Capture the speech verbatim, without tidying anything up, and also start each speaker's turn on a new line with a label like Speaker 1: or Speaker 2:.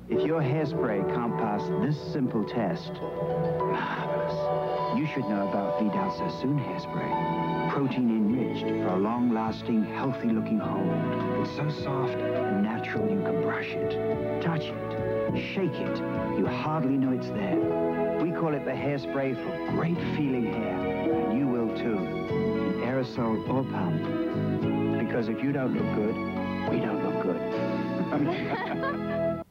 Speaker 1: If your hairspray can't pass this simple test, marvelous. You should know about Vidal Sassoon hairspray. Protein enriched for a long-lasting, healthy-looking hold. It's so soft and natural you can brush it, touch it, shake it. You hardly know it's there. We call it the hairspray for great feeling hair, and you will too, in aerosol or pump. Because if you don't look good, we don't look good.